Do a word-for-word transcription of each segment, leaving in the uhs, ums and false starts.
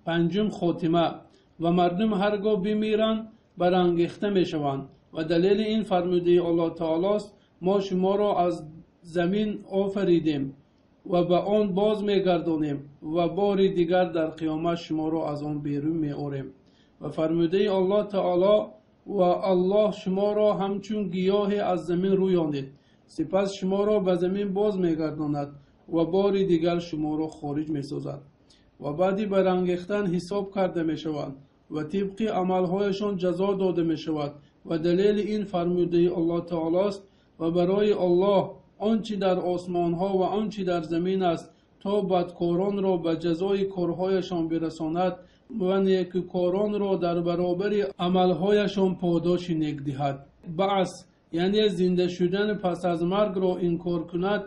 پنجم خاتمه. و مردم هرگاه بمیرند برانگیخته می شوند و دلیل این فرموده الله تعالی است ما شما را از زمین آفریدیم و به آن باز می گردانیم و بار دیگر در قیامت شما را از آن بیرون می آوریم. و فرموده الله تعالی و الله شما را همچون گیاه از زمین رویانید سپس شما را به زمین باز می گرداند و بار دیگر شما را خارج می سازد و بعدی برانگیختن حساب کرده می شوند و طبق عملهایشان جزا داده می شود و دلیل این فرموده الله تعالی است و برای الله آنچه در آسمان ها و آنچه در زمین است تا بدکاران را به جزای کارهایشان برساند و نیکوکاران را در برابر عملهایشان پاداش نیک دهد. بعث یعنی زنده شدن پس از مرگ را انکار کند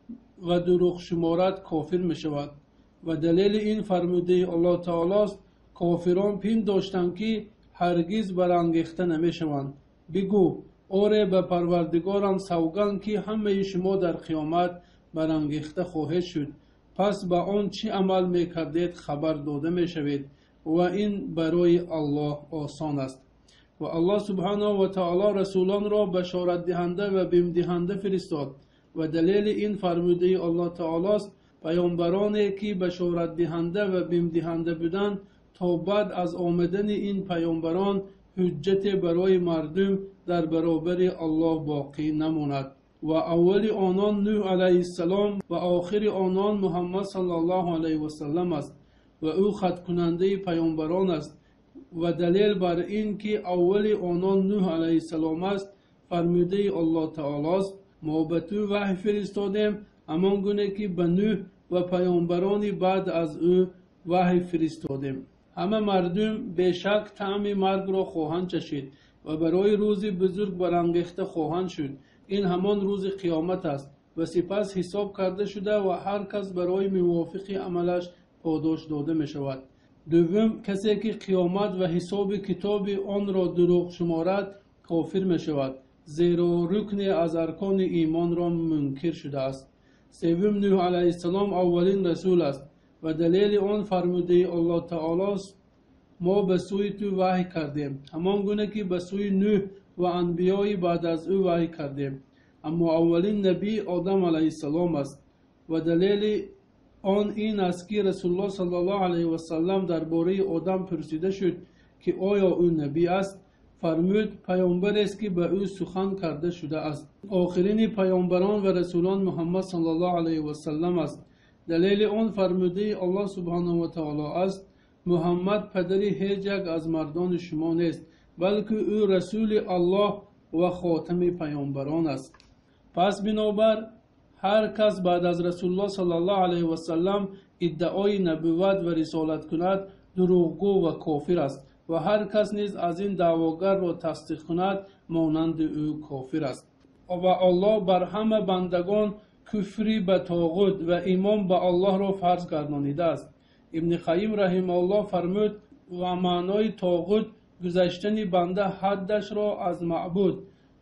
و دروغ شمارد کافر می شود و دلیل این فرموده الله تعالی است کافران پنداشتند که هرگز برانگیخته نمی شوند. بگو آره به پروردگارم سوگند که همه شما در قیامت برانگیخته خواهید شد پس به آن چی عمل می کردید خبر داده می شوید و این برای الله آسان است. و الله سبحانه و تعالی رسولان را بشارت دهنده و بیم دهنده فرستاد و دلیل این فرموده الله تعالی است پیامبرانی که بشارت دهنده و بیم دهنده بودند تا بعد از آمدن این پیامبران حجت برای مردم در برابر الله باقی نماند. و اول آنان نوح علیه السلام و آخر آنان محمد صلی الله علیه و سلم است و او ختم کننده پیامبران است و دلیل بر این که اول آنان نوح علیه السلام است فرموده الله تعالی است ما به تو وحی فرستادیم همان گونه که به نوح و پیامبران بعد از او وحی فرستادیم. همه مردم به شک طعم مرگ را خواهند چشید و برای روز بزرگ برانگیخته خواهند شد. این همان روز قیامت است و سپس حساب کرده شده و هر کس برای موافق عملش پاداش داده می شود. دوم کسی که قیامت و حساب کتاب آن را دروغ شمارد کافر می شود زیرا رکن از ارکان ایمان را منکر شده است. سوم نوح علیه السلام اولین رسول است و دلیل آن فرموده الله تعالی است ما به سوی تو وحی کردیم همان گونه که به سوی نوح و انبیای بعد از او وحی کردیم اما اولین نبی آدم علیه السلام است و دلیل آن این است که رسول الله صلی الله علیه و سلم درباره آدم پرسیده شد که آیا او نبی است فرمود پیامبر است که به او سخن کرده شده است. آخرین پیامبران و رسولان محمد صلی الله علیه و سلم است. دلیل آن فرموده الله سبحانه و تعالی است محمد پدری هیچ یک از مردان شما نیست بلکه او رسول الله و خاتم پیامبران است. پس بنابر هر کس بعد از رسول الله صلی الله علیه و سلم ادعای نبوت و رسالت کند دروغگو و کافر است و هر کس نیز از این دعواگر را تصدیق کند مانند او کافر است. و الله بر همه بندگان کفری به طاغوت و ایمان به الله را فرض گردانیده است. ابن قیم رحمه الله فرمود و معنای طاغوت گذشتن بنده حدش را از معبود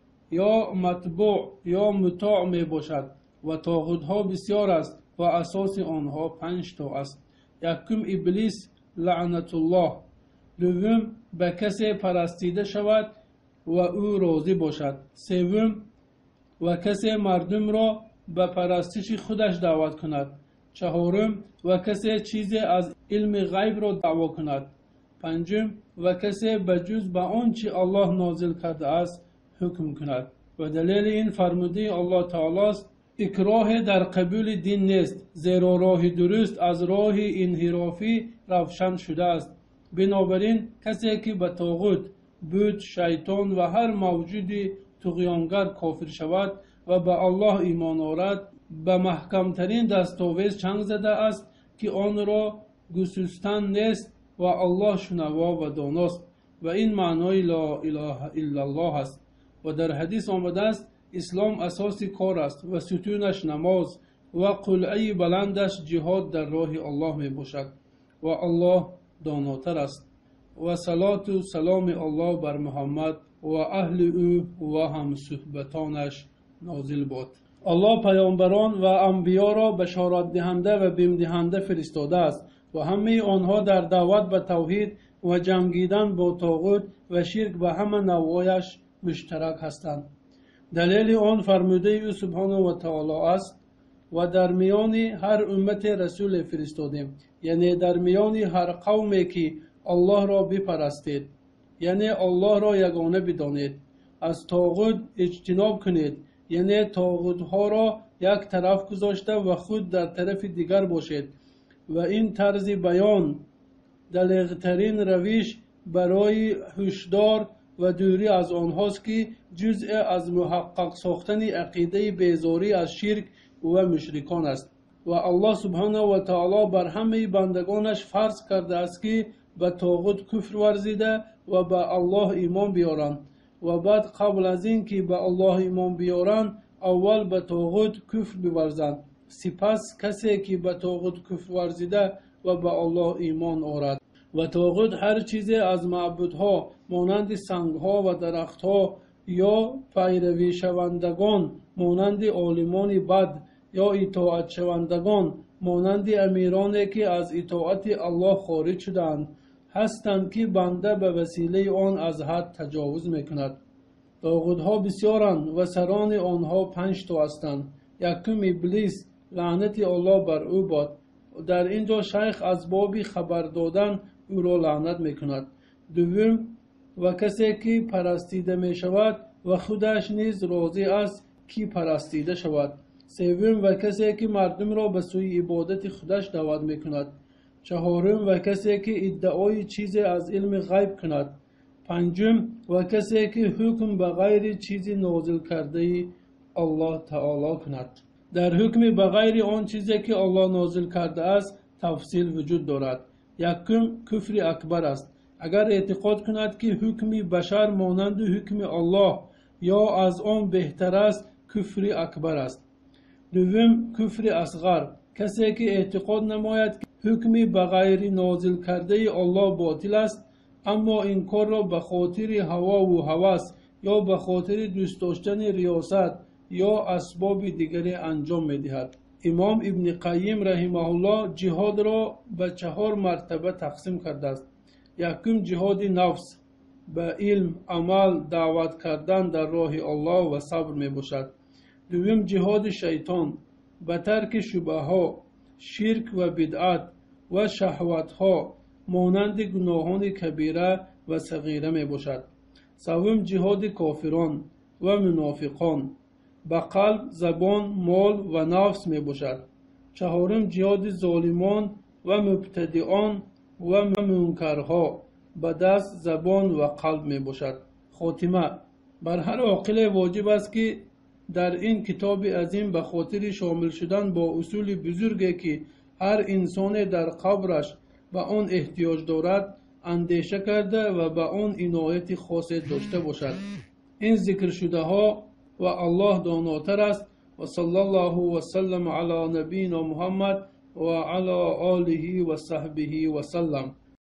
یا متبوع یا مطاع می باشد و طاغوت ها بسیار است و اساس آنها پنج تا است. یکم ابلیس لعنت الله. دوم به کسی پرستیده شود و او راضی باشد. سوم و کسی مردم را به پرستش خودش دعوت کند. چهارم و کسی چیزی از علم غیب را دعوا کند. پنجم و کسی بجز به آنچه الله نازل کرده است حکم کند. و دلیل این فرموده الله تعالی است اکراه در قبول دین نیست زیرا راه درست از راه انحرافی روشن شده است. بنابراین کسی که به طاغوت، بت، شیطان و هر موجود طغیانگر کافر شود و به الله ایمان آورد به محکمترین دستاویز چنگ زده است که آن را گسستن نیست و الله شنوا و داناست و این معنای لا اله الا الله است. و در حدیث آمده است اسلام اساس کار است و ستونش نماز و قلعه بلندش جهاد در راه الله می باشد و الله داناتر است. و صلات و سلام الله بر محمد و اهل او و هم صحبتانش نازل باد. الله پیامبران و انبیا را بشارت دهنده و بیم دهنده فرستاده است و همه آنها در دعوت به توحید و جنگیدن با طاغوت و شرک به همه نوعایش مشترک هستند. دلیل آن فرموده او سبحانه و تعالی است: و در میان هر امت رسول فرستادیم، یعنی در میان هر قومی که الله را بپرستید، یعنی الله را یگانه بدانید، از طاغوت اجتناب کنید، یعنی طاغوت ها را یک طرف گذاشته و خود در طرف دیگر باشید. و این طرز بیان دلیغترین روش برای هشدار و دوری از آنهاست که جزء از محقق ساختن عقیده بیزاری از شرک و مشرکان است. و الله سبحانه و تعالی بر همه بندگانش فرض کرده است که به طاغوت کفر ورزیده و به الله ایمان بیارند و بعد قبل از این که به الله ایمان بیارند اول به طاغوت کفر بورزند. سپس کسی که به طاغوت کفر ورزیده و به الله ایمان آورد و طاغوت هر چیزی از معبودها مانند سنگها و درختها یا پیروی شوندگان مانند عالمان بد یا اطاعت شوندگان مانند امیرانی که از اطاعت الله خارج شدند هستند که بنده به وسیله آن از حد تجاوز میکند. طاغوت‌ها بسیارند و سران آنها پنج تا هستند. یکم ابلیس لعنت الله بر او باد. در اینجا شیخ از باب خبر دادن او را لعنت میکند. دوم، و کسی که پرستیده می شود و خودش نیز راضی است که پرستیده شود. سوم، و کسی که مردم را به سوی عبادت خودش دعوت میکند. چهارم، و کسی که ادعای چیزی از علم غیب کند. پنجم، و کسی که حکم به غیر چیزی نازل کرده الله تعالی کند. در حکم به غیر آن چیزی که الله نازل کرده است تفصیل وجود دارد. یکم کفر اکبر است. اگر اعتقاد کند که حکم بشر مانند حکم الله یا از آن بهتر است، کفر اکبر است. دوم کفر اصغر، کسی که اعتقاد نماید که حکم به غیر نازل کرده الله باطل است اما این کار را به خاطر هوا و هوس یا به خاطر دوست داشتن ریاست یا اسباب دیگری انجام می‌دهد. امام ابن قیم رحمه الله جهاد را به چهار مرتبه تقسیم کرده است. یکم جهاد نفس، به علم، عمل، دعوت کردن در راه الله و صبر می باشد. دوم جهاد شیطان، به ترک شبهه ها، شرک و بدعت و شهوت ها مانند گناهان کبیره و صغیره می باشد. سوم جهاد کافران و منافقان، به قلب، زبان، مال و نفس می باشد. چهارم جهاد ظالمان و مبتدعان و منکرها، به دست، زبان و قلب می باشد. خاتمه: بر هر عاقل واجب است که در این کتاب عظیم به خاطر شامل شدن با اصول بزرگی که هر انسان در قبرش به آن احتیاج دارد اندیشه کرده و به آن عنایت خاص داشته باشد. این ذکر شده ها و الله داناتر است. و صلی الله و سلم علی نبینا محمد و علی آله و صحبه و سلم.